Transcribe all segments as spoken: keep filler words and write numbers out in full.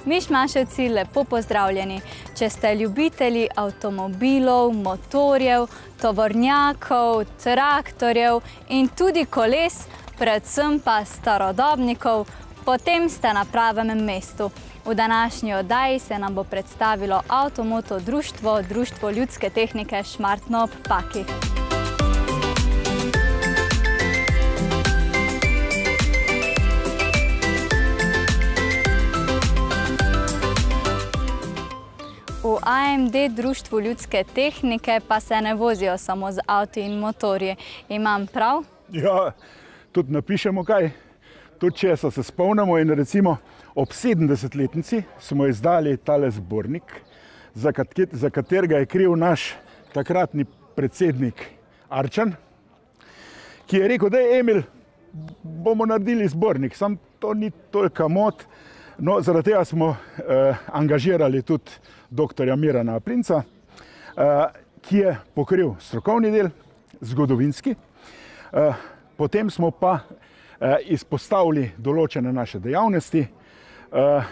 Mišmaševci, lepo pozdravljeni. Če ste ljubitelji avtomobilov, motorjev, tovornjakov, traktorjev in tudi koles, predvsem pa starodobnikov, potem ste na pravem mestu. V današnji oddaji se nam bo predstavilo Avtomoto društvo, Društvo ljudske tehnike Šmartno ob Paki. V A M D Društvu ljudske tehnike pa se ne vozijo samo z avti in motorji. Imam prav? Ja, tudi napišemo kaj. Tudi če se spomnimo in recimo ob sedemdesetletnici smo izdali tale zbornik, za, kat za katerega je kriv naš takratni predsednik Arčan, ki je rekel, da je Emil, bomo naredili zbornik, sam to ni toliko mot. No, zaradi tega smo eh, angažirali tudi doktorja Mirana Aplinca, eh, ki je pokril strokovni del, zgodovinski. Eh, potem smo pa eh, izpostavili določene naše dejavnosti. Eh,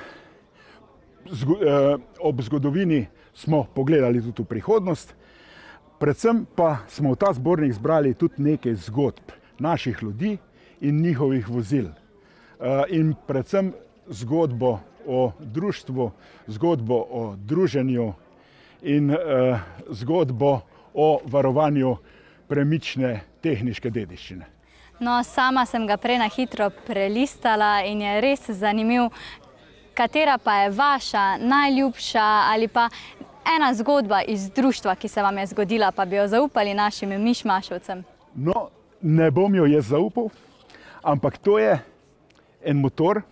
zgo, eh, ob zgodovini smo pogledali tudi v prihodnost. Predvsem pa smo v ta zbornik zbrali tudi nekaj zgodb naših ljudi in njihovih vozil. Eh, in predvsem zgodbo o društvu, zgodbo o druženju in eh, zgodbo o varovanju premične tehniške dediščine. No, sama sem ga prej na hitro prelistala in je res zanimiv. Katera pa je vaša najljubša ali pa ena zgodba iz društva, ki se vam je zgodila, pa bi jo zaupali našim Mišmaševcem? No, ne bom jo jaz zaupal, ampak to je en motor,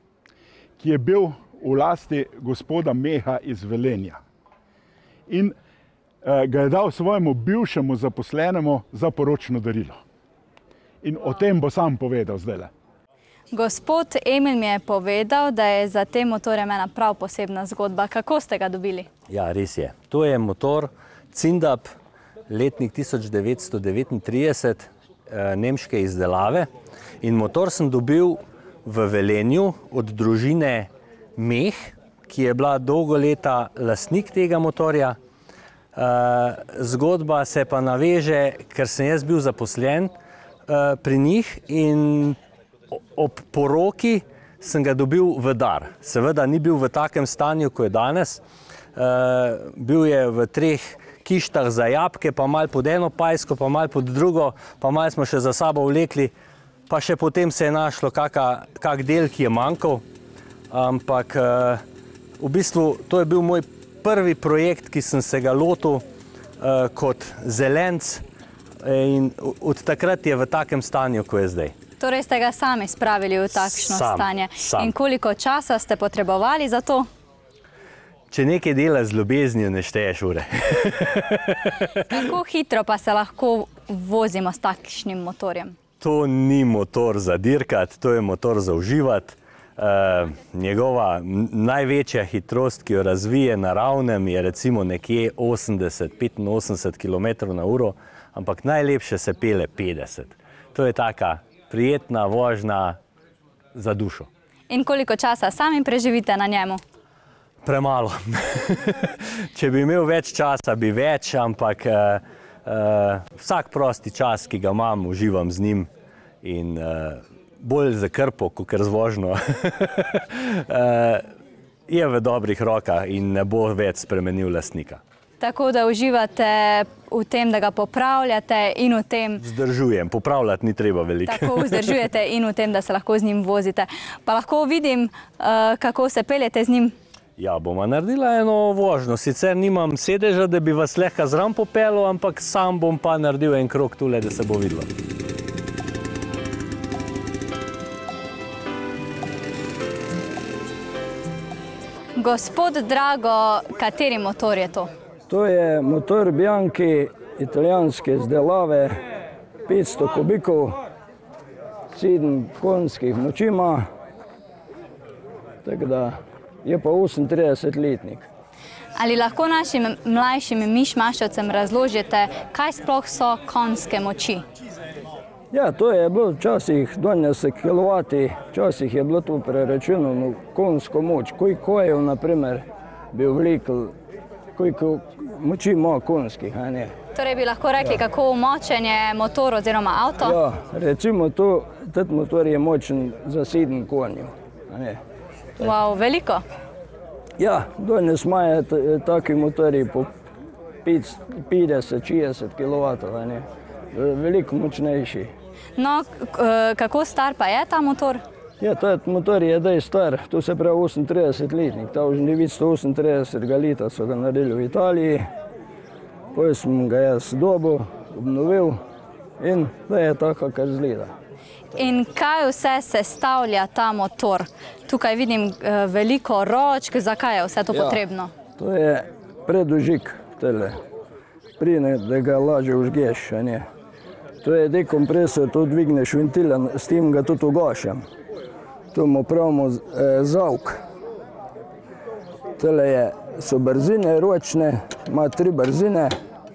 ki je bil v lasti gospoda Meha iz Velenja. In eh, ga je dal svojemu bivšemu zaposlenemu za poročno darilo. In o tem bo sam povedal zdajle. Gospod Emil mi je povedal, da je za te motorje ena prav posebna zgodba. Kako ste ga dobili? Ja, res je. To je motor Zindab, letnik tisoč devetsto devetintrideset, eh, nemške izdelave. In motor sem dobil v Velenju od družine Meh, ki je bila dolgo leta lastnik tega motorja. Zgodba se pa naveže, ker sem jaz bil zaposlen pri njih in ob poroki sem ga dobil v dar. Seveda ni bil v takem stanju, kot je danes. Bil je v treh kištah za jabolke, pa malo pod eno pajsko, pa malo pod drugo, pa malo smo še za sabo vlekli. Pa še potem se je našlo kaka, kak del, ki je manjkal, ampak uh, v bistvu to je bil moj prvi projekt, ki sem se ga lotil uh, kot zelenc in od takrat je v takem stanju, ko je zdaj. Torej ste ga sami spravili v takšno sam, stanje. Sam. In koliko časa ste potrebovali za to? Če nekaj dela z ljubeznijo, ne šteješ ure. Kako hitro pa se lahko vozimo s takšnim motorjem? To ni motor za dirkat, to je motor za uživati. E, njegova največja hitrost, ki jo razvije na ravnem, je recimo nekje osemdeset do petinosemdeset kilometrov na uro, ampak najlepše se pele petdeset. To je taka prijetna vožnja za dušo. In koliko časa sami preživite na njemu? Premalo. Če bi imel več časa, bi več, ampak uh, uh, vsak prosti čas, ki ga imam, uživam z njim in uh, bolj za krpo, kot z vožnjo, uh, je v dobrih rokah in ne bo več spremenil lastnika. Tako da uživate v tem, da ga popravljate in v tem... Vzdržujem, popravljati ni treba veliko. Tako vzdržujete in v tem, da se lahko z njim vozite. Pa lahko vidim, uh, kako se peljete z njim. Ja, boma naredila eno vožnjo. Sicer nimam sedeža, da bi vas lahko zraven popeljal, ampak sam bom pa naredil en krog tule, da se bo videlo. Gospod Drago, kateri motor je to? To je motor Bianchi, italijanske izdelave, petsto kubikov, sedem konjskih moči ima, tako da je pa osemintridesetletnik. Ali lahko našim mlajšim Mišmaševcem razložite, kaj sploh so konjske moči? Ja, to je bilo včasih dvajset kilovatov, včasih je bilo to preračunano konjsko moč. Koliko je, naprimer, bi vlekel, koliko moči ima konjskih, a ne. Torej bi lahko rekli, ja. Kako močen je motor oziroma avto? Ja, recimo to, tet motor je močen za sedem konjev, a ne. Wow, veliko. Ja, danes imajo taki motorji po petdeset šestdeset kilovatov, a ne. Veliko močnejši. No, kako star pa je ta motor? Ja, ta motor je zdaj star, to se pravi osemintridesetletnik. Ta už devetsto osemintridesetega leta so ga naredili v Italiji. Potem sem ga jaz dobil, obnovil in da je tako, kar izgleda. In kaj vse sestavlja ta motor? Tukaj vidim veliko ročk, zakaj je vse to potrebno? Ja, to je predožig tele, prine, da ga lažje užgeš, a ne. To je dekompresor, to dvigneš ventila, s tem ga tudi ugašam. To mu pravimo zavk. Tele je, so brzine ročne, ima tri brzine.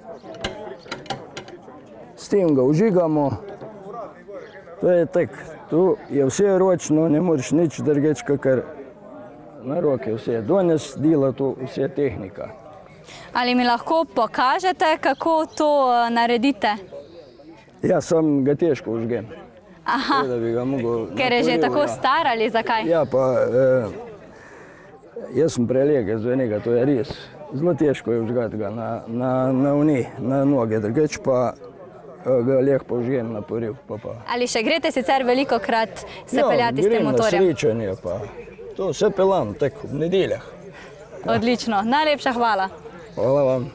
S tem ga užigamo. To je tek, to je vse ročno, ne moreš nič drugače, kakor na roke vse. Danes dela to vse tehnika. Ali mi lahko pokažete, kako to naredite? Ja, sam ga težko užgem. Aha, ker je že tako star ali zakaj? Ja, pa jaz sem prelegel za njega, to je res. Zelo težko je užgati ga na uni, na noge, drugače pa ga lepo užgem na poriv. Ali še greste sicer veliko krat se peljati s tem motorjem? Ja, grem na srečanje pa. To vse pelam, tako v nedeljah. Odlično, najlepša hvala. Hvala vam.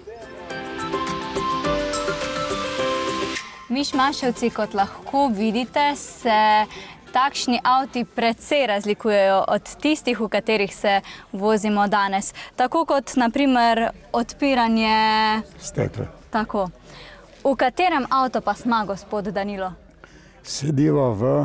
Mišmaševci, kot lahko vidite, se takšni avti precej razlikujejo od tistih, v katerih se vozimo danes. Tako kot, na primer, odpiranje stekla. Tako. V katerem avto pa smo, gospod Danilo? Sediva v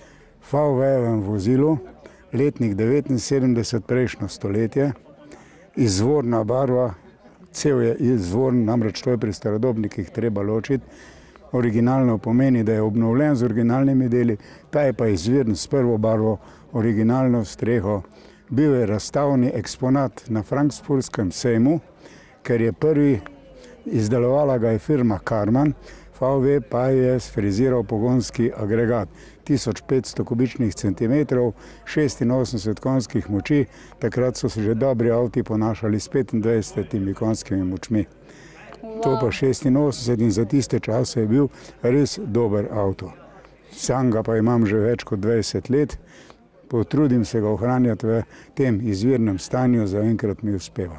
V W-evem vozilu, letnik devetinsedemdeset, prejšnjo stoletje, izvorna barva, cel je izvorn, namreč to je pri starodobnikih treba ločiti. Originalno pomeni, da je obnovljen z originalnimi deli, ta je pa izviren s prvo barvo, originalno streho. Bil je razstavni eksponat na Frankfurtskem sejmu, ker je prvi, izdelovala ga je firma Karman, V W pa je sfriziral pogonski agregat. tisoč petsto kubičnih centimetrov, šestinosemdeset konjskih moči, takrat so se že dobri avti ponašali s petindvajsetimi konjskimi močmi. To pa šestinosemdeset in za tiste čase je bil res dober avto. Sam ga pa imam že več kot dvajset let, potrudim se ga ohranjati v tem izvirnem stanju, zaenkrat mi uspeva.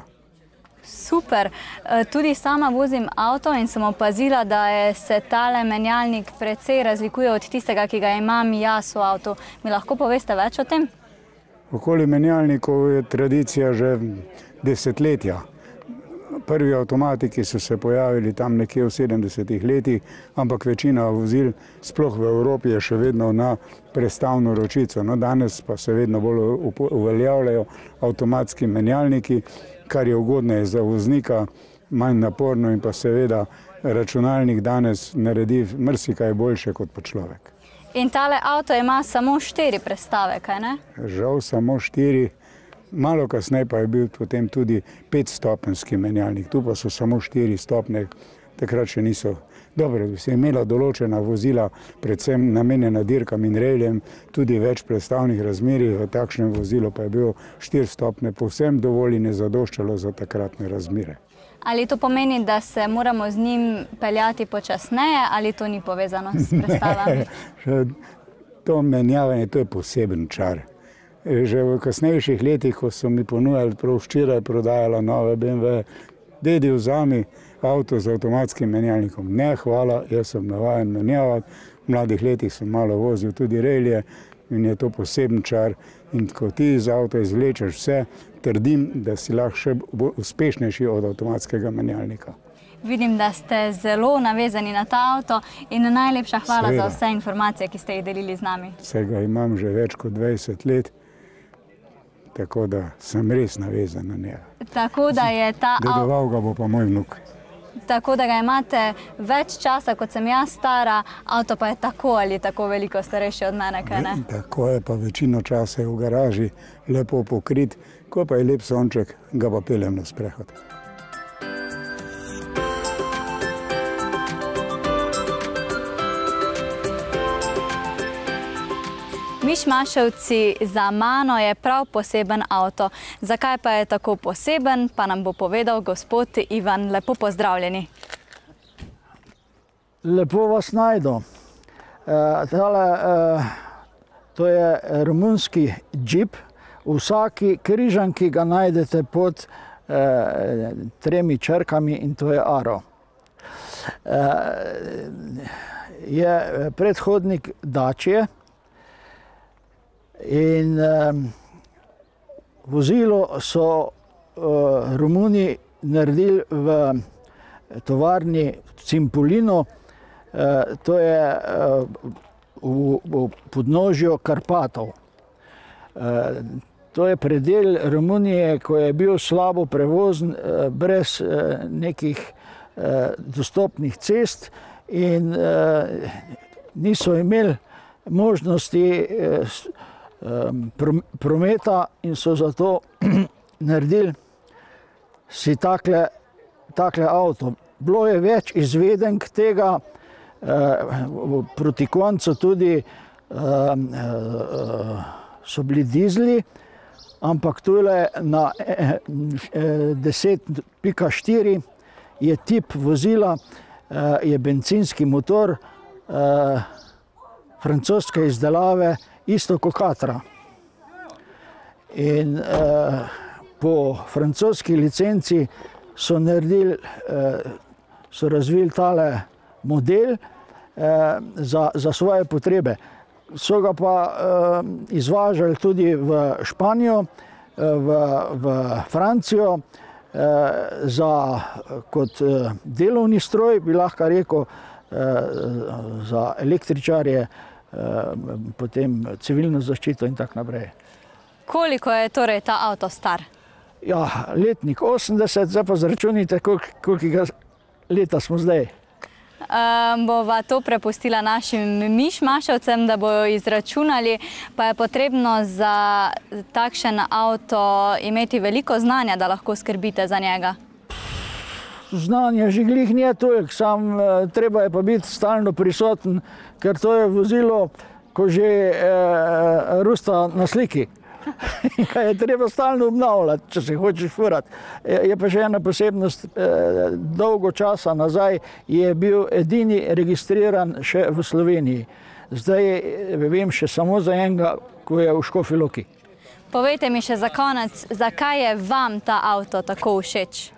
Super, tudi sama vozim avto in sem opazila, da je se tale menjalnik precej razlikuje od tistega, ki ga imam jaz v avtu. Mi lahko poveste več o tem? Okoli menjalnikov je tradicija že desetletja. Prvi avtomatiki so se pojavili tam nekje v sedemdesetih letih, ampak večina vozil, sploh v Evropi, je še vedno na prestavno ročico. No, danes pa se vedno bolj uveljavljajo avtomatski menjalniki, kar je ugodneje za voznika, manj naporno in pa seveda računalnik danes naredi marsikaj boljše kot pa človek. In tale avto ima samo štiri prestave, kaj ne? Žal samo štiri. Malo kasneje pa je bil potem tudi petstopenjski menjalnik, tu pa so samo štiri stopnje, takrat še niso. Dobro, se je imela določena vozila, predvsem namenjena dirkam in reljem, tudi več prestavnih razmerij, v takšnem vozilu pa je bilo štiri stopnje, povsem dovolj in je zadoščalo za takratne razmere. Ali to pomeni, da se moramo z njim peljati počasneje, ali to ni povezano s prestavami? To menjavanje, to je poseben čar. Že v kasnejših letih, ko so mi ponujali, prav včeraj prodajala nove B M W, dedi vzami avto z avtomatskim menjalnikom. Ne, hvala, jaz sem navajen menjavati. V mladih letih sem malo vozil tudi relje in je to poseben čar. In ko ti iz avta izvlečeš vse, trdim, da si lahko še uspešnejši od avtomatskega menjalnika. Vidim, da ste zelo navezani na ta avto in najlepša hvala Seveda. Za vse informacije, ki ste jih delili z nami. Vsega imam že več kot dvajset let. Tako da sem res navezan na njega. Tako da je ta... Dedoval ga bo pa moj vnuk. tako da ga imate več časa, kot sem jaz stara, avto pa je tako ali tako veliko starejši od mene, kaj ne? Tako je, pa večino časa je v garaži lepo pokrit, ko pa je lep sonček, ga pa peljem na sprehod. Mišmaševci, za mano je prav poseben avto. Zakaj pa je tako poseben, pa nam bo povedal gospod Ivan. Lepo pozdravljeni. Lepo vas najdu. To je romunski džip. V vsaki križanki ga najdete pod tremi črkami in to je aro. Je predhodnik Dacie. In um, vozilo so uh, Romuni naredili v tovarni Cimpolino, uh, to je uh, v, v podnožju Karpatov. Uh, to je predel Romunije, ko je bil slabo prevozen, uh, brez uh, nekih uh, dostopnih cest in uh, niso imeli možnosti uh, prometa in so zato naredili si takle, takle avto. Bilo je več izvedenk tega, proti koncu tudi so bili dizli, ampak tule na deset pika štiri je tip vozila, je bencinski motor francoske izdelave, isto kot Catra. In eh, po francoski licenci so naredili, eh, so razvili tale model eh, za, za svoje potrebe. So ga pa eh, izvažali tudi v Španijo, eh, v, v Francijo, eh, za, kot eh, delovni stroj, bi lahko rekel, eh, za električarje, potem civilno zaščito in tako naprej. Koliko je torej ta avto star? Ja, letnik osemdeset, zdaj pa zračunite, koliko leta smo zdaj. Um, bova to prepustila našim mišmaševcem, da bojo izračunali, pa je potrebno za takšen avto imeti veliko znanja, da lahko skrbite za njega. Znanje že glih nije toliko, sam treba je pa biti stalno prisoten, ker to je vozilo, ko že eh, rusta na sliki. Ga je treba stalno obnavljati, če se hočeš furati. Je pa še ena posebnost, eh, dolgo časa nazaj je bil edini registriran še v Sloveniji. Zdaj vem še samo za enega, ko je v Škofji Loki. Povejte mi še za konec, zakaj je vam ta avto tako všeč?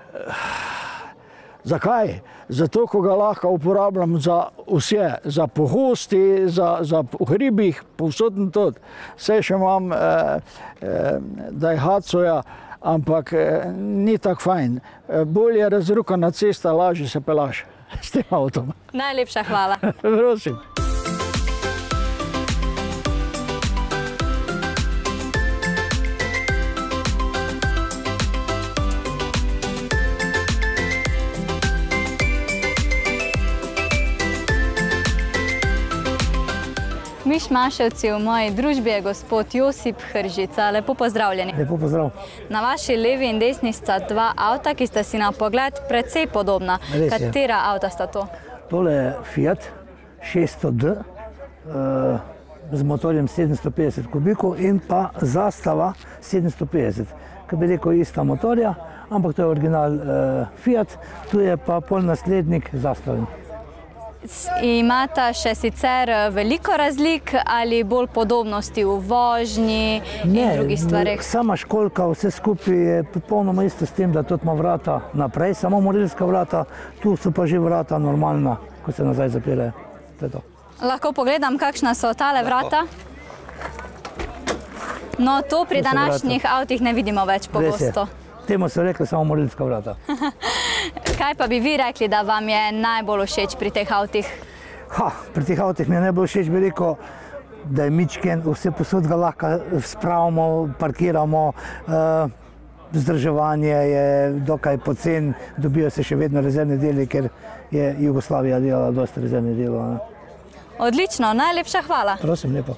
Zakaj? Zato, ko ga lahko uporabljam za vse, za pohosti, za, za v hribih, povsod in tot. Vse še imam eh, eh, Daihatsuja, ampak eh, ni tako fajn. Eh, bolje je razrukana cesta, lažje se pelaš s tem avtom. Najlepša hvala. Prosim. Mišmaševci, v moji družbi je gospod Josip Hržica. Lepo pozdravljeni. Lepo pozdrav. Na vaši levi in desni sta dva avta, ki sta si na pogled precej podobna. Res je. Katera avta sta to? Tole je Fiat šeststo D z motorjem sedemsto petdeset kubikov in pa Zastava sedemsto petdeset. Kaj bi rekel, ista motorja, ampak to je original Fiat, tu je pa polnaslednik Zastavin. Imata še sicer veliko razlik ali bolj podobnosti v vožnji in drugih stvareh? Ne, sama školjka, vse skupaj je popolnoma isto s tem, da tudi ima vrata naprej, samo morilska vrata, tu so pa že vrata normalna, ko se nazaj zapirajo. To je to. Lahko pogledam, kakšna so tale vrata? No, to pri današnjih avtih ne vidimo več pogosto. Temu so rekli samo morilska vrata. Kaj pa bi vi rekli, da vam je najbolj všeč pri teh avtih? Ha, pri teh avtih mi je najbolj všeč, bi rekel, da je mičken, vse posod ga lahko spravimo, parkiramo. Uh, vzdrževanje je dokaj pocen, dobijo se še vedno rezervni deli, ker je Jugoslavija delala dosti rezervnih delov. Odlično, najlepša hvala. Prosim, lepo.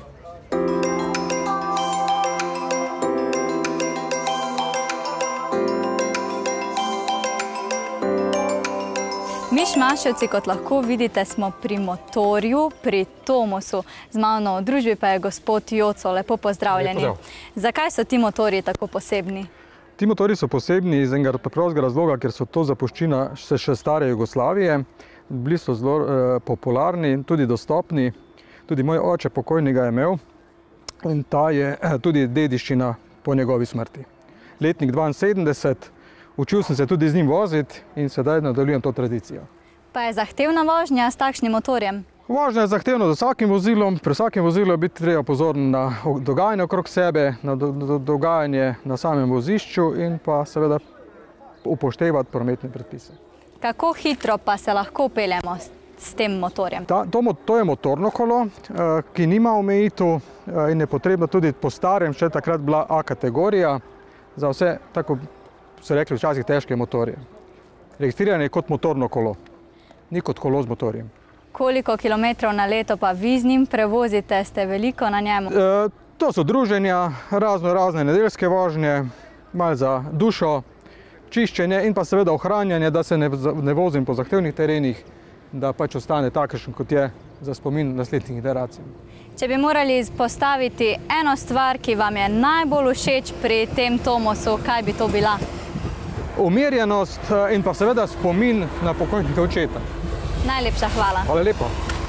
Mišmaševci, kot lahko vidite, smo pri motorju, pri Tomosu. Z mano v družbi pa je gospod Joco. Lepo pozdravljeni. Zakaj so ti motorji tako posebni? Ti motorji so posebni iz enega preprostega razloga, ker so to zapuščina še stare Jugoslavije. Bili so zelo popularni, tudi dostopni. Tudi moj oče pokojni ga je imel in ta je tudi dediščina po njegovi smrti. Letnik dvainsedemdeset. Učil sem se tudi z njim voziti in sedaj nadaljujem to tradicijo. Pa je zahtevna vožnja s takšnim motorjem? Vožnja je zahtevna z vsakim vozilom. Pri vsakem vozilu je biti treba pozoren na dogajanje okrog sebe, na do, do, dogajanje na samem vozišču in pa seveda upoštevati prometne predpise. Kako hitro pa se lahko peljemo s, s tem motorjem? Ta, to, to je motorno kolo, ki nima omejitev in je potrebno tudi po starem, še takrat bila A kategorija, za vse tako so rekli včasih težke motorje. Registriran je kot motorno kolo, ni kot kolo z motorjem. Koliko kilometrov na leto pa vi z njim prevozite, ste veliko na njemu? E, to so druženja, razno razne nedeljske vožnje, malo za dušo, čiščenje in pa seveda ohranjanje, da se ne, ne vozim po zahtevnih terenih, da pač ostane takšen, kot je za spomin naslednjih generacij. Če bi morali izpostaviti eno stvar, ki vam je najbolj všeč pri tem Tomosu, kaj bi to bila? Umirjenost in pa seveda spomin na pokojnega očeta. Najlepša hvala. Hvala lepo.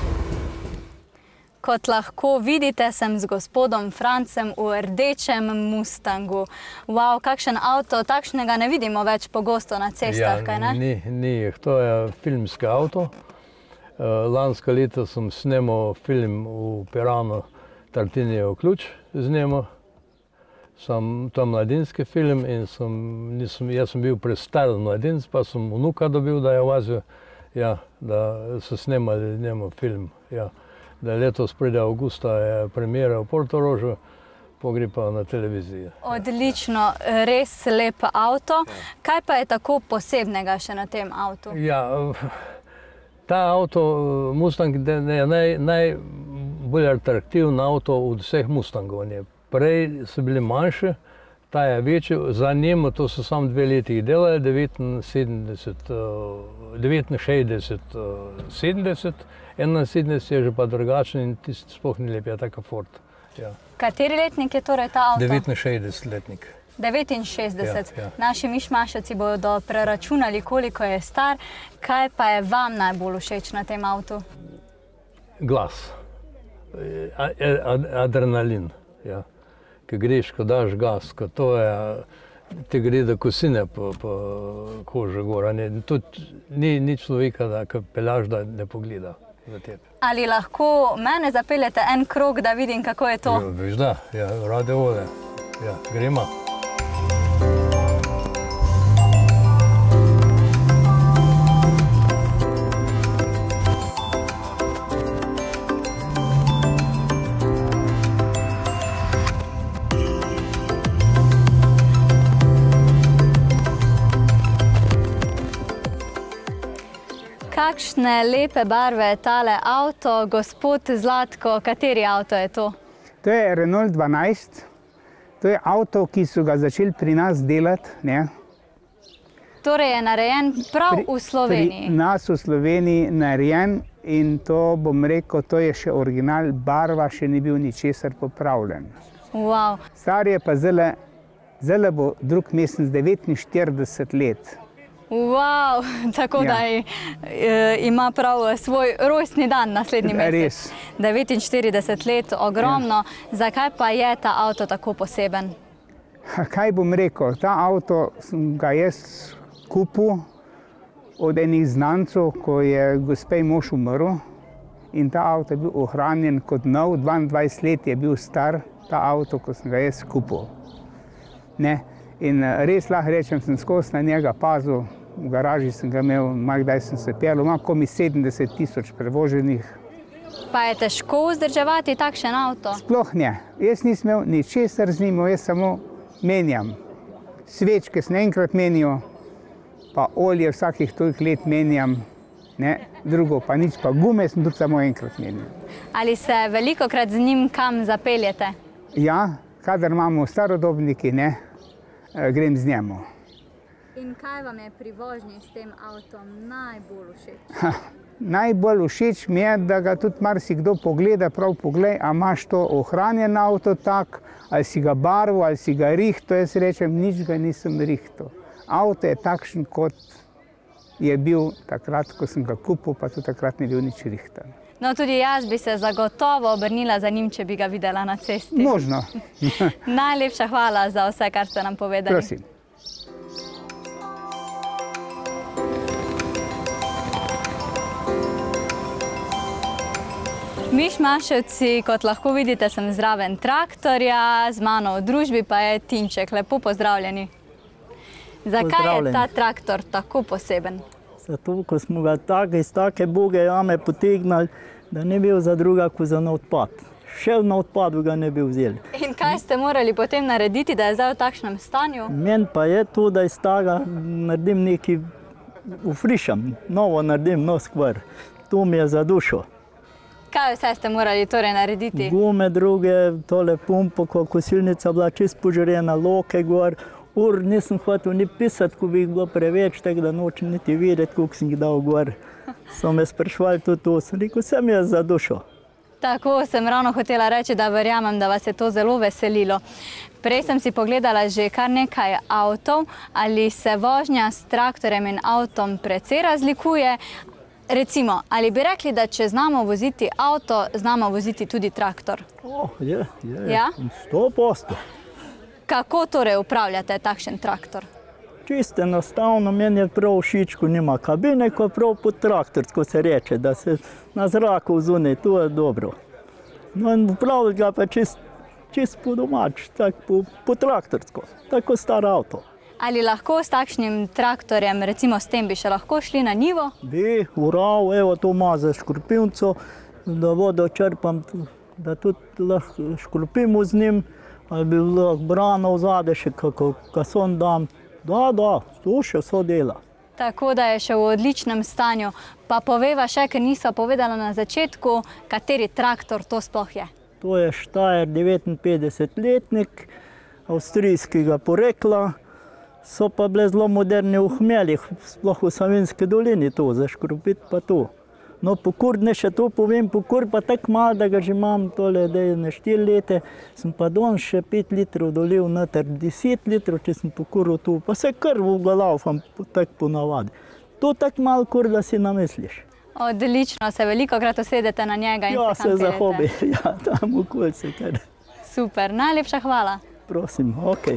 Kot lahko vidite, sem z gospodom Francem v rdečem Mustangu. Wow, kakšen avto, takšnega ne vidimo več pogosto na cestah, ja, kaj ne? Ni, ni jih, to je filmski avto. Lanska leta sem snemal film v Piranu Tartinijev ključ z njemu. Sam to mladinski film in sem, nisem, jaz sem bil prestar mladinc, pa sem vnuka dobil, da je vozil, ja, da so snemali njemu film. Ja. Da letos pride avgusta je premiera v Portorožu, pogre pa na televiziji. Odlično, res lep avto. Kaj pa je tako posebnega še na tem avtu? Ja, ta avto, Mustang, je naj, najbolj atraktiven avto od vseh Mustangov. Prej so bili manjši, ta je večji, za njim to so samo dve leti delali, devetinsedemdeset, devetinšestdeset, sedemdeset, enainsedemdeset je že pa drugačen in tisti sploh ni lep, je taka Ford. Ja. Kateri letnik je torej ta avto? devetinšestdeset letnik. devetinšestdeset. Ja, ja. Naši mišmaševci bodo preračunali, koliko je star. Kaj pa je vam najbolj všeč na tem avtu? Glas. Adrenalin. Ja. Ko greš, ko daš gas, ko to je, ti gre da kosine po, po koži gor. Tudi ni, ni človeka, da ko peljaš, da ne pogleda za tebe. Ali lahko mene zapeljete en krog, da vidim, kako je to? Ja, veš da, ja, rade vode. Ja, gremo. Kakšne lepe barve je tale avto. Gospod Zlatko, kateri avto je to? To je Renault dvanajst. To je avto, ki so ga začeli pri nas delati. Ne? Torej je narejen prav pri, v Sloveniji? Pri nas v Sloveniji narejen in to bom rekel, to je še original, barva še ni bil ničesar popravljen. Wow. Star je pa zelo, zelo bo drug mesec devetinštirideset let. Wow, tako ja. Da je, e, ima prav svoj rojstni dan naslednji mesec. Res. devetinštirideset let, ogromno. Ja. Zakaj pa je ta avto tako poseben? Kaj bom rekel, ta avto sem ga jaz kupil od enih znancev, ko je gospej mož umrl. In ta avto je bil ohranjen kot nov, dvaindvajset let je bil star ta avto, ko sem ga jaz kupil. Ne? In res lahko rečem, sem skozi na njega pazil. V garaži sem ga imel, malo kdaj sem se peljal, imam komi sedemdeset tisoč prevoženih. Pa je težko vzdrževati takšen avto? Sploh ne. Jaz nisem imel ničesar z njim, jaz samo menjam. svečke se enkrat menijo, pa olje vsakih toliko let menjam, ne, drugo pa nič, pa gume sem tudi samo enkrat menil. Ali se velikokrat z njim kam zapeljete? Ja, kadar imamo starodobniki, ne, grem z njemu. In kaj vam je pri vožnji s tem avtom najbolj všeč? Ha, najbolj všeč mi je, da ga tudi marsikdo pogleda, prav poglej, a imaš to ohranjen avto tak, ali si ga barvo, ali si ga rihto, jaz rečem, nič ga nisem rihto. Avto je takšen, kot je bil takrat, ko sem ga kupil, pa tudi takrat ni bil nič rihtan. No, tudi jaz bi se zagotovo obrnila za njim, če bi ga videla na cesti. Možno. Najlepša hvala za vse, kar ste nam povedali. Prosim. Mišmaševci, kot lahko vidite, sem zraven traktorja, z mano v družbi pa je Tinček. Lepo pozdravljeni. Zakaj je ta traktor tako poseben? Zato, ko smo ga tak, iz take boge jame potegnali, da ne bil za druga, kot za na odpad. Še na odpadu ga ne bi vzeli. In kaj ste morali potem narediti, da je zdaj v takšnem stanju? Meni pa je to, da iz tega naredim nekaj, ufrišam, novo naredim, no skvar. To mi je za dušo. Kaj vse ste morali torej narediti? Gume druge, tole pumpo, ko kosilnica bila čist požarena, loke gor. Ur nisem hotel ni pisati, ko bi jih bilo preveč, tako da nočem niti videti, koliko sem jih dal gor. So me sprašvali tudi to, sem rekel, vse mi je za dušo. Tako sem ravno hotela reči, da verjamem, da vas je to zelo veselilo. Prej sem si pogledala že kar nekaj avtov, ali se vožnja s traktorjem in avtom precej razlikuje. Recimo, ali bi rekli, da če znamo voziti avto, znamo voziti tudi traktor? O, je, je, ja? sto posto. Kako torej upravljate takšen traktor? Čisto enostavno, meni je prav všeč, ko nima kabine, ko prav po traktorsko se reče, da se na zraku vzune, to je dobro. No in upravljati ga pa čist, čist po domač, tako po, po traktorsko, tako star avto. Ali lahko s takšnim traktorjem, recimo s tem, bi še lahko šli na njivo? Bi, urav, evo to ima za škropilnico, da vodo črpam, da tudi lahko škropimo z njim, ali bi lahko brano vzade še kako kason dam. Da, da, to še vso dela. Tako da je še v odličnem stanju. Pa poveva še, ker niso povedala na začetku, kateri traktor to sploh je. To je Steyr devetinpetdesetletnik, avstrijskega porekla. So pa bile zelo moderne v hmeljih, sploh v Savinjski dolini to, za škropiti pa to. No, pokur, ne še to povem, pokur pa tako malo, da ga že imam tole, da je na štiri leta, sem pa danes še pet litrov dolil noter, deset litrov, če sem pokuril to, pa se kar v glavu tako ponavadi. To tako malo kur, da si namisliš. Odlično, se velikokrat usedete na njega in ja, se kam peljete? Ja, se za hobi, ja, tam okoli se kar. Super, najlepša hvala. Prosim, okej.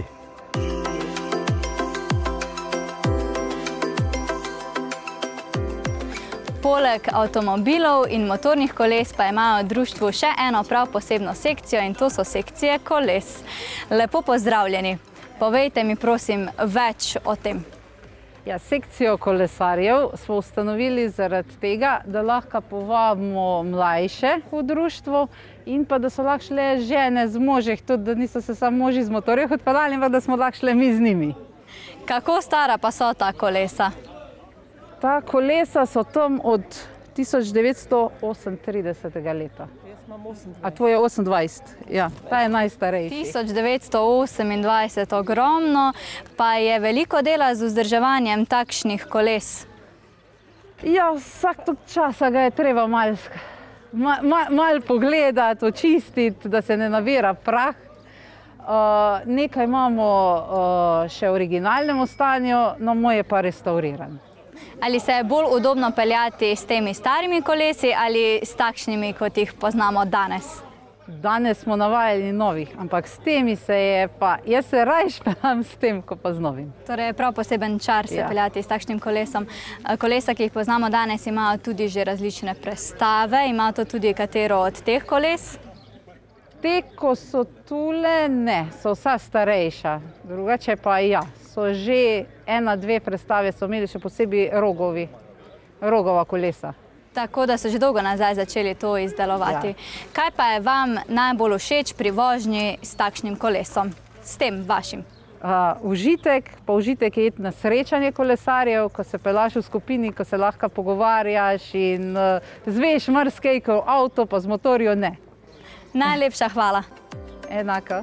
Poleg avtomobilov in motornih koles pa imajo v društvu še eno prav posebno sekcijo in to so sekcije koles. Lepo pozdravljeni. Povejte mi prosim več o tem. Ja, sekcijo kolesarjev smo ustanovili zaradi tega, da lahko povabimo mlajše v društvu in pa da so lahko šle žene z možih, tudi da niso se samo moži z motorjev odpeljali, ampak da smo lahko šle mi z njimi. Kako stara pa so ta kolesa? Ta kolesa so tam od tisoč devetsto osemintridesetega leta. A to je osemindvajset, ja, ta je najstarejši. tisoč devetsto osemindvajset, ogromno, pa je veliko dela z vzdrževanjem takšnih koles. Ja, vsak tok časa ga je treba malo mal, mal pogledati, očistiti, da se ne navira prah. Uh, nekaj imamo uh, še v originalnem stanju, no moj je pa restauriran. Ali se je bolj udobno peljati s temi starimi kolesi ali s takšnimi, kot jih poznamo danes? Danes smo navajeni novih, ampak s temi se je pa, jaz se rajš peljam s tem, ko pa z novim. Torej je prav poseben čar se peljati s takšnim kolesom. Kolesa, ki jih poznamo danes, imajo tudi že različne prestave. Ima to tudi katero od teh koles? Te, ko so tule, ne, so vsa starejša. Drugače pa ja, so že ena, dve prestave so imeli še posebej rogovi, rogova kolesa. Tako da so že dolgo nazaj začeli to izdelovati. Ja. Kaj pa je vam najbolj všeč pri vožnji s takšnim kolesom, s tem vašim? Uh, užitek, pa užitek je iti na srečanje kolesarjev, ko se peljaš v skupini, ko se lahko pogovarjaš in uh, zveš marsikaj, ko v avto, pa z motorjo ne. Najlepša hvala. Enako.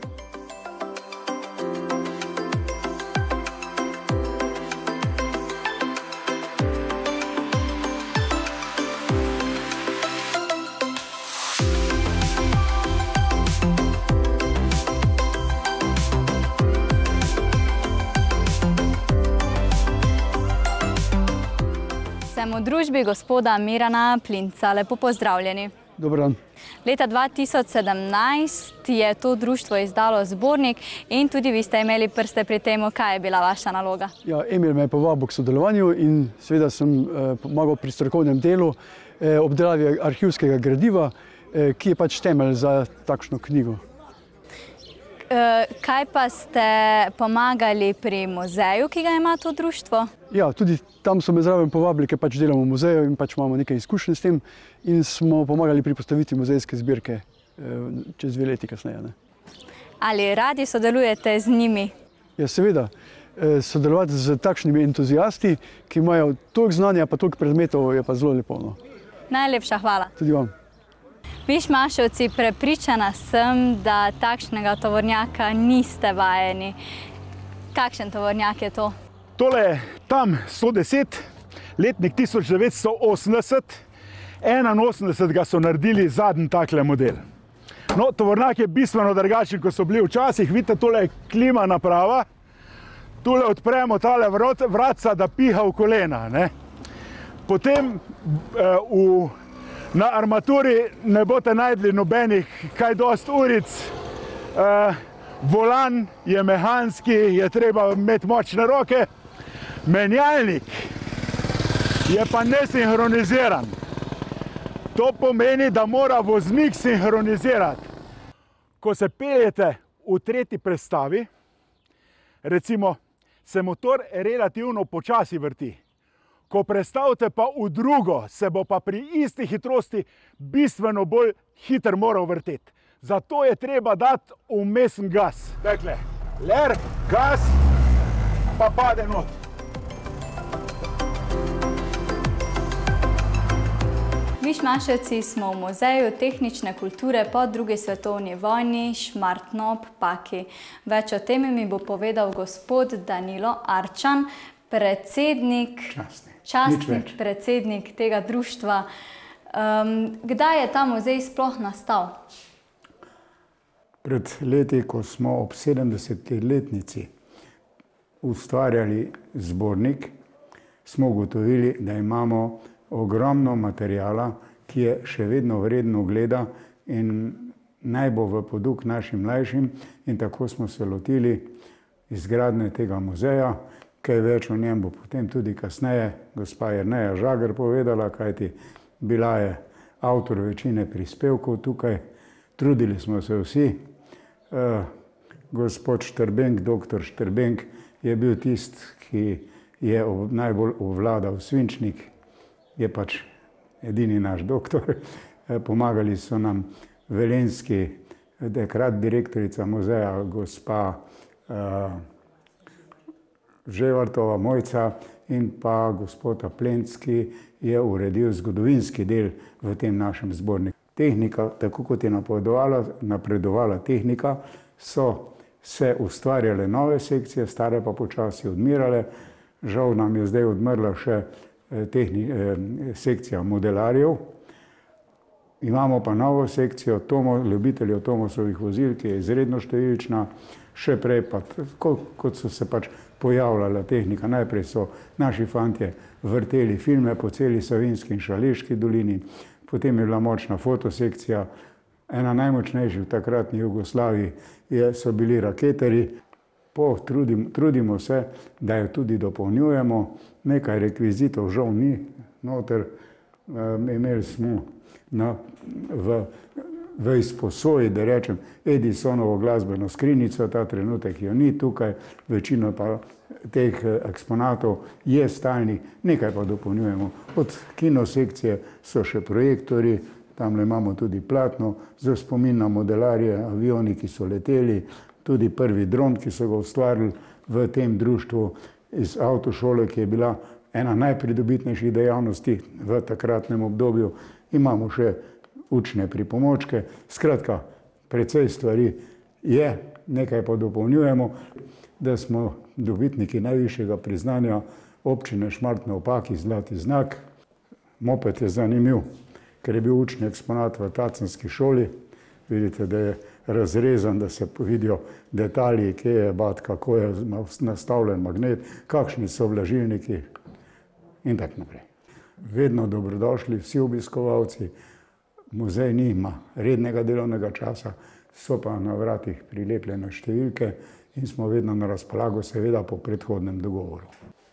Sem v družbi gospoda Mirana Plinca. Lepo pozdravljeni. Dober dan. Leta dva tisoč sedemnajst je to društvo izdalo zbornik in tudi vi ste imeli prste pri tem. Kaj je bila vaša naloga? Ja, Emil me je povabil k sodelovanju in seveda sem eh, pomagal pri strokovnem delu eh, obdelavi arhivskega gradiva, eh, ki je pač temelj za takšno knjigo. Kaj pa ste pomagali pri muzeju, ki ga ima to društvo? Ja, tudi tam so me zraven povabili, ker pač delamo v muzeju in pač imamo nekaj izkušenj s tem in smo pomagali pri postavitvi muzejske zbirke čez dve leti kasneje. Ne. Ali radi sodelujete z njimi? Ja, seveda. Sodelovati z takšnimi entuzijasti, ki imajo toliko znanja, pa toliko predmetov, je pa zelo lepo. No. Najlepša hvala. Tudi vam. Višmaševci, prepričana sem, da takšnega tovornjaka niste vajeni. Kakšen tovornjak je to? Tole je tam sto deset, letnik tisoč devetsto osemdeset, enainosemdeset ga so naredili zadnji takle model. No, tovornjak je bistveno drugačen, kot so bili včasih. Vidite, tole je klima naprava. Tule odpremo tale vratca, da piha v kolena. Ne? Potem eh, v Na armaturi ne boste najdli nobenih kaj dost uric. Uh, volan je mehanski, je treba imeti močne roke. Menjalnik je pa nesinhroniziran. To pomeni, da mora voznik sinhronizirati. Ko se peljete v tretji prestavi, recimo, se motor relativno počasi vrti. Ko prestavite pa v drugo, se bo pa pri isti hitrosti bistveno bolj hiter moral vrteti. Zato je treba dati vmesen gas. Dakle, ler, gas, pa pade not. Višmaševci smo v Muzeju tehnične kulture po drugi svetovni vojni Šmartno ob Paki. Več o tem mi bo povedal gospod Danilo Arčan, predsednik, častnik predsednik tega društva. Um, kdaj je ta muzej sploh nastal? Pred leti, ko smo ob sedemdesetletnici ustvarjali zbornik, smo ugotovili, da imamo ogromno materijala, ki je še vedno vredno ogleda in naj bo v poduk našim mlajšim. In tako smo se lotili izgradnje tega muzeja. Kaj več o njem bo potem tudi kasneje gospa Jerneja Žagar povedala, kajti bila je avtor večine prispevkov tukaj. Trudili smo se vsi. Uh, gospod Štrbenk, doktor Štrbenk je bil tist, ki je najbolj ovladal svinčnik, je pač edini naš doktor. Pomagali so nam velenjski, takrat direktorica muzeja, gospa uh, Ževartova Mojca in pa gospod Aplenski je uredil zgodovinski del v tem našem zborniku. Tehnika, tako kot je napredovala, napredovala tehnika, so se ustvarjale nove sekcije, stare pa počasi odmirale. Žal nam je zdaj odmrla še tehni, eh, sekcija modelarjev. Imamo pa novo sekcijo tomo, ljubiteljev Tomosovih vozil, ki je izredno številčna. Še prej pa, kot, kot so se pač pojavljala tehnika. Najprej so naši fantje vrteli filme po celi Savinjski in Šaleški dolini. Potem je bila močna fotosekcija. Ena najmočnejših v takratni Jugoslaviji je, so bili raketeri. Po, trudim, trudimo se, da jo tudi dopolnjujemo. Nekaj rekvizitov žal ni noter. E, imeli smo na, v, v izposoji, da rečem, Edisonovo glasbeno skrinjico, ta trenutek jo ni tukaj. Večino pa teh eksponatov je stalnih, nekaj pa dopolnjujemo. Od kinosekcije so še projektori, tamle imamo tudi platno za spomin na modelarje, avioni, ki so leteli, tudi prvi dron, ki so ga ustvarili v tem društvu iz avtošole, ki je bila ena najpridobitnejših dejavnosti v takratnem obdobju. Imamo še učne pripomočke, skratka, precej stvari je, nekaj pa dopolnjujemo, da smo dobitniki najvišjega priznanja občine Šmartno ob Paki, zlati znak. Moped je zanimiv, ker je bil učni eksponat v Tacenski šoli. Vidite, da je razrezan, da se vidijo detalji, kje je bat, kako je nastavljen magnet, kakšni so vlažilniki in tako naprej. Vedno dobrodošli vsi obiskovalci. Muzej nima rednega delovnega časa, so pa na vratih prilepljene številke in smo vedno na razpolago, seveda po predhodnem dogovoru.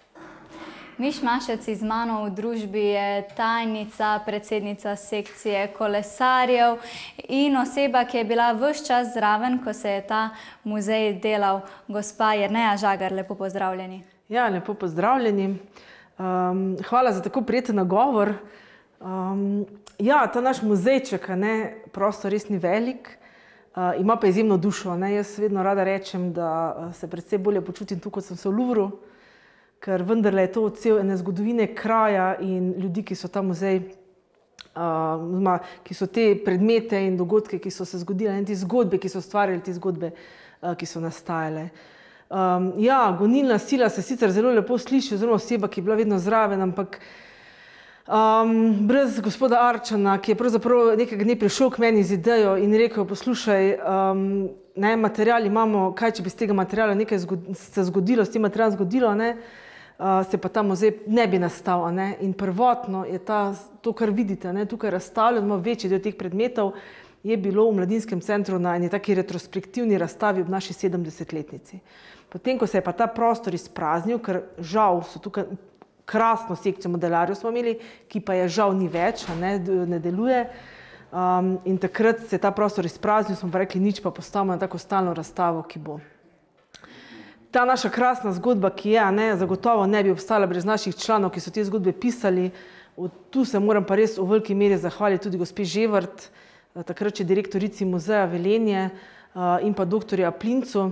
Miš Mašec z mano v družbi je tajnica, predsednica sekcije kolesarjev in oseba, ki je bila ves čas zraven, ko se je ta muzej delal. Gospa Jerneja Žagar, lepo pozdravljeni. Ja, lepo pozdravljeni. Um, hvala za tako prijeten nagovor. Um, ja, ta naš muzejček, ne, prostor res ni velik, uh, ima pa izjemno dušo. Ne. Jaz vedno rada rečem, da se predvsem bolje počutim tu, kot sem se v Louvru, ker vendarle je to odsev ene zgodovine kraja in ljudi, ki so ta muzej, uh, ki so te predmete in dogodke, ki so se zgodile, in te zgodbe, ki so ustvarjali te zgodbe, uh, ki so nastajale. Um, ja, gonilna sila se sicer zelo lepo sliši, oziroma oseba, ki je bila vedno zraven, ampak um, brez gospoda Arčana, ki je pravzaprav nekega dne prišel k meni z idejo in rekel, poslušaj, um, ne, material imamo, kaj če bi z tega materiala nekaj zgod se zgodilo, s tem materialom zgodilo, ne, uh, se pa ta muzej ne bi nastal. Ne. In prvotno je ta, to, kar vidite, ne, tukaj razstavljeno, večji del teh predmetov, je bilo v Mladinskem centru na eni taki retrospektivni razstavi ob naši sedemdesetletnici. Potem, ko se je pa ta prostor izpraznil, ker žal so tukaj krasno sekcijo modelarjev smo imeli, ki pa je žal ni več, ne, ne deluje. Um, in takrat se je ta prostor izpraznil, smo pa rekli, nič pa postavimo na tako stalno razstavo, ki bo. Ta naša krasna zgodba, ki je, ne, zagotovo ne bi obstala brez naših članov, ki so te zgodbe pisali. Tu se moram pa res v veliki meri zahvaliti tudi gospe Ževrt, takrat še direktorici muzeja Velenje in pa doktorja Plincu,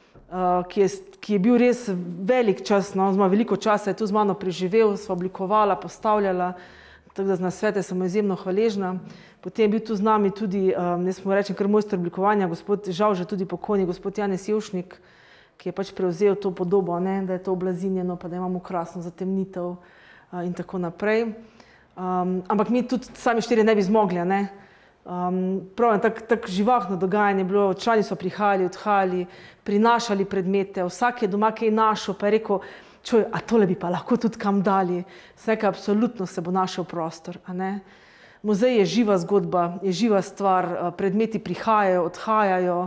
ki je, ki je bil res velik čas, no, zma, veliko časa je tu z mano preživel, sva oblikovala, postavljala, tako da z nasvete sem izjemno hvaležna. Potem je bil tu z nami tudi, ne smo rečem, kar mojster oblikovanja, gospod, žal že tudi pokojni, gospod Janez Jevšnik, ki je pač prevzel to podobo, ne, da je to oblazinjeno, pa da imamo krasno zatemnitev in tako naprej. Um, ampak mi tudi sami štiri ne bi zmogli, ne. Um, prav, tako tak živahno dogajanje je bilo, člani so prihajali, odhajali, prinašali predmete, vsak je doma kaj našel, pa je rekel, čuj, a tole bi pa lahko tudi kam dali. Vseka, absolutno se bo našel prostor, a ne. Muzej je živa zgodba, je živa stvar, predmeti prihajajo, odhajajo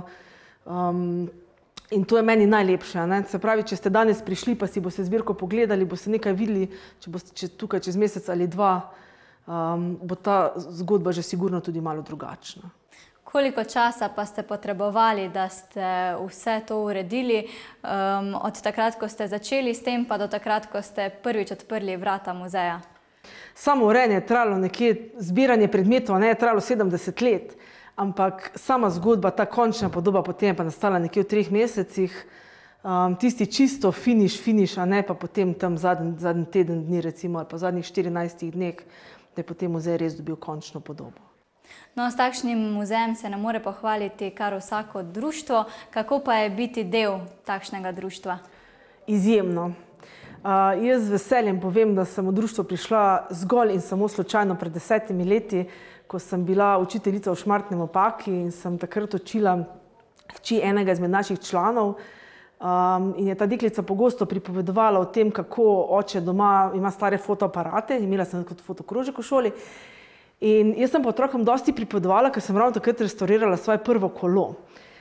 um, in to je meni najlepše, ne. Se pravi, če ste danes prišli, pa si boste zbirko pogledali, boste nekaj videli, če boste če tukaj čez mesec ali dva, Um, bo ta zgodba že sigurno tudi malo drugačna. Koliko časa pa ste potrebovali, da ste vse to uredili, um, od takrat, ko ste začeli s tem, pa do takrat, ko ste prvič odprli vrata muzeja? Samo urejanje je trajalo nekje, zbiranje predmetov ne je trajalo sedemdeset let, ampak sama zgodba, ta končna podoba potem je pa nastala nekje v treh mesecih. Um, tisti čisto finiš, finiš, a ne pa potem tam zadnji, zadnji teden dni recimo, ali pa zadnjih štirinajstih dneh, da je potem muzej res dobil končno podobo. No, s takšnim muzejem se ne more pohvaliti kar vsako društvo. Kako pa je biti del takšnega društva? Izjemno. Uh, jaz z veseljem povem, da sem v društvo prišla zgolj in samo slučajno pred desetimi leti, ko sem bila učiteljica v Šmartnem ob Paki in sem takrat učila hči enega izmed naših članov. Um, in je ta deklica pogosto pripovedovala o tem, kako oče doma ima stare fotoaparate, imela sem kot fotokrožek v šoli. In jaz sem pa otrokom dosti pripovedovala, ker sem ravno takrat restaurirala svoje prvo kolo.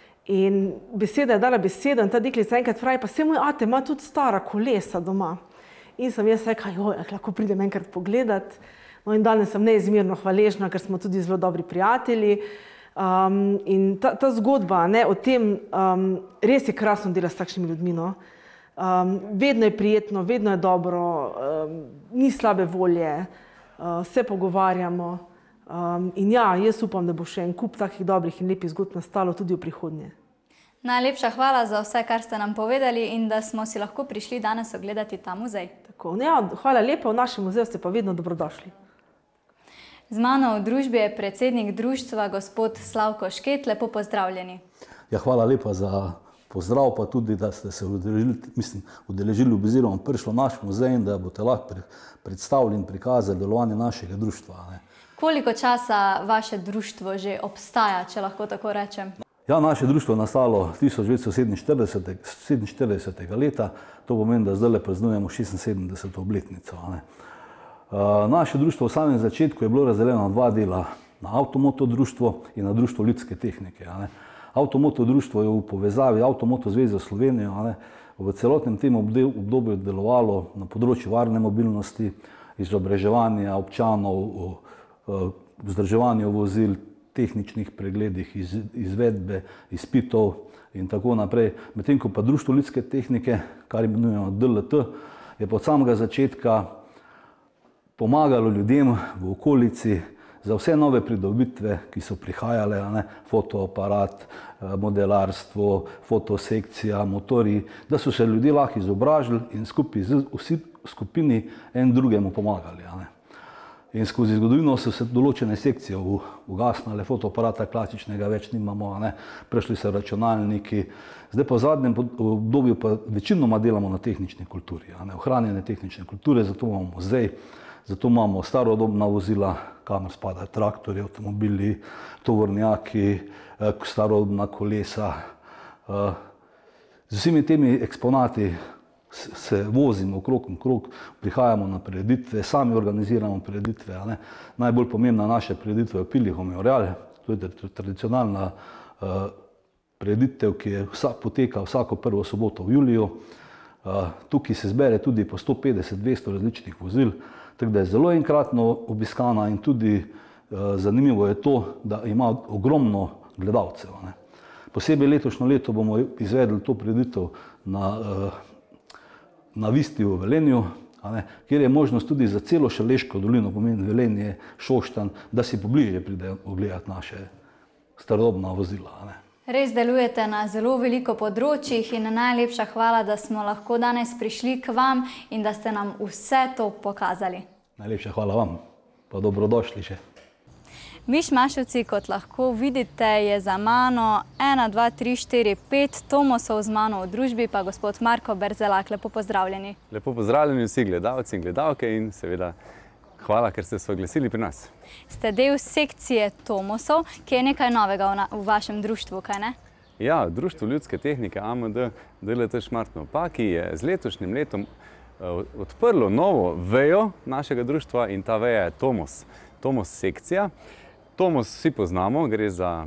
In beseda je dala besedo in ta deklica enkrat pravi, pa saj moj ate ima tudi stara kolesa doma. In sem jaz rekla, joj, lahko pridem enkrat pogledat. No in danes sem neizmerno hvaležna, ker smo tudi zelo dobri prijatelji. Um, in ta, ta zgodba ne, o tem, um, res je krasno dela s takšnimi ljudmi. No. Um, vedno je prijetno, vedno je dobro, um, ni slabe volje, uh, se pogovarjamo. Um, in ja, jaz upam, da bo še en kup takih dobrih in lepih zgodb nastalo tudi v prihodnje. Najlepša hvala za vse, kar ste nam povedali in da smo si lahko prišli danes ogledati ta muzej. Tako, ja, hvala lepa, v našem muzeju ste pa vedno dobrodošli. Z mano v družbi je predsednik društva, gospod Slavko Šket. Lepo pozdravljeni. Ja, hvala lepa za pozdrav, pa tudi, da ste se udeležili, mislim, udeležili oziroma prišli v naš muzej in da boste lahko predstavili in prikazali delovanje našega društva. Ne. Koliko časa vaše društvo že obstaja, če lahko tako rečem? Ja, naše društvo je nastalo tisoč devetsto sedeminštiridesetega leta, to pomeni, da zdaj praznujemo šestinsedemdeseto obletnico. Ne. Uh, naše društvo v samem začetku je bilo razdeljeno na dva dela, na Avtomoto društvo in na društvo ljudske tehnike. Ne. Avtomoto društvo je v povezavi Avtomoto zvezo Slovenijo, ne, v celotnem tem obdobju delovalo na področju varne mobilnosti, izobraževanja občanov, vzdrževanja vozil, tehničnih pregledih, iz, izvedbe, izpitov in tako naprej. Medtem ko pa društvo ljudske tehnike, kar imenujemo D L T, je pa od samega začetka pomagalo ljudem v okolici za vse nove pridobitve, ki so prihajale, ne, fotoaparat, modelarstvo, fotosekcija, motorji, da so se ljudje lahko izobražili in skupaj z vsi skupini en drugemu pomagali. Ne. In skozi zgodovino so se določene sekcije ugasnile, fotoaparata klasičnega več nimamo, ne, prešli so računalniki. Zdaj pa v zadnjem obdobju pa večinoma delamo na tehnični kulturi, ne, ohranjene tehnične kulture, zato imamo muzej. Zato imamo starodobna vozila, kamor spadajo traktorji, avtomobili, tovornjaki, starodobna kolesa. Z vsemi temi eksponati se vozimo okrog in okrog, prihajamo na prireditve, sami organiziramo prireditve. Ne. Najbolj pomembna naša prireditev je Pilih Memorial, to je tradicionalna prireditev, ki je vsa, poteka vsako prvo soboto v juliju. Tukaj se zbere tudi po sto petdeset do dvesto različnih vozil. Tako da je zelo enkratno obiskana in tudi uh, zanimivo je to, da ima ogromno gledalcev. Ne. Posebej letošnjo leto bomo izvedli to prireditev na, uh, na Visti v Velenju, ne, kjer je možnost tudi za celo Šaleško dolino, pomeni Velenje, Šoštanj, da si pobliže pridejo ogledati naše starodobna vozila. Ne. Res delujete na zelo veliko področjih in najlepša hvala, da smo lahko danes prišli k vam in da ste nam vse to pokazali. Najlepša hvala vam, pa dobrodošli še. Mišmaševci, kot lahko vidite, je za mano ena, dva, tri, štiri, pet Tomosov, z mano v družbi pa gospod Marko Berzelak. Lepo pozdravljeni. Lepo pozdravljeni vsi gledalci in gledalke in seveda hvala, ker ste se oglasili pri nas. Ste del sekcije Tomosov, ki je nekaj novega v vašem društvu, kaj ne? Ja, Društvo ljudske tehnike A M D D L T Šmartno ob Paki je z letošnjim letom odprlo novo vejo našega društva in ta veja je Tomos. Tomos sekcija. Tomos vsi poznamo, gre za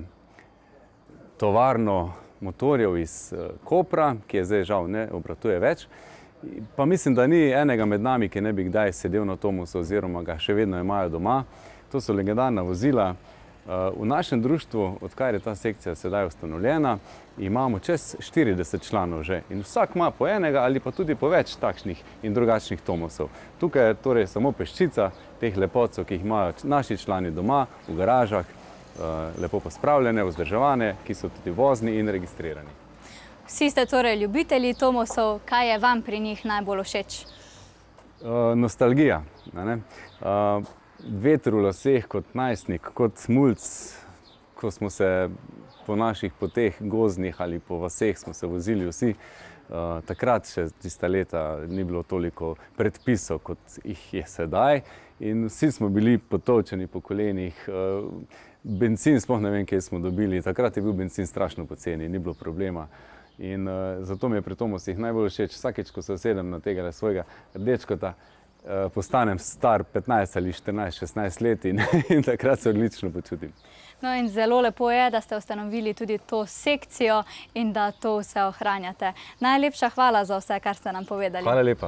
tovarno motorjev iz Kopra, ki je zdaj žal ne obratuje več. Pa mislim, da ni enega med nami, ki ne bi kdaj sedel na Tomosu oziroma ga še vedno imajo doma. To so legendarna vozila. V našem društvu, odkar je ta sekcija sedaj ustanovljena, imamo čez štirideset članov že. In vsak ima po enega ali pa tudi po več takšnih in drugačnih Tomosov. Tukaj je torej samo peščica teh lepotcev, ki jih imajo naši člani doma, v garažah, lepo pospravljene, vzdrževane, ki so tudi vozni in registrirani. Vsi ste torej ljubitelji Tomosov, kaj je vam pri njih najbolj všeč? Uh, nostalgija. Ne? Uh, veter v laseh kot najstnik, kot mulc, ko smo se po naših poteh gozdnih ali po vaseh smo se vozili vsi. Uh, takrat še tista leta ni bilo toliko predpisov, kot jih je sedaj. In vsi smo bili potolčeni po kolenih. Uh, benzin, sploh ne vem, kje smo dobili. Takrat je bil benzin strašno poceni, ni bilo problema. In uh, zato mi je pri Tomosih najbolj všeč, vsakeč, ko se usedem na tega svojega rdečkota, uh, postanem star petnajst ali štirinajst, šestnajst let in, in takrat se odlično počutim. No in zelo lepo je, da ste ustanovili tudi to sekcijo in da to vse ohranjate. Najlepša hvala za vse, kar ste nam povedali. Hvala lepa.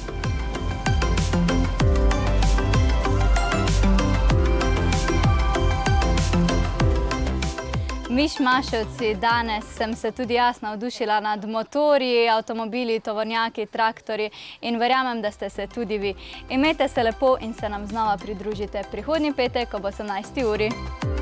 Mišmaševci, danes sem se tudi jaz navdušila nad motorji, avtomobili, tovornjaki, traktorji in verjamem, da ste se tudi vi. Imejte se lepo in se nam znova pridružite prihodnji petek ob osemnajsti uri.